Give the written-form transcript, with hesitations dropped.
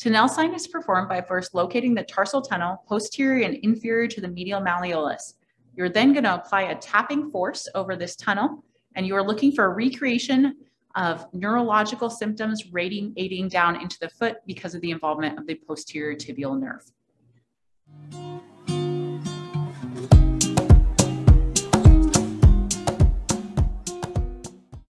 Tinel Sign is performed by first locating the tarsal tunnel posterior and inferior to the medial malleolus. You're then going to apply a tapping force over this tunnel, and you are looking for a recreation of neurological symptoms radiating down into the foot because of the involvement of the posterior tibial nerve.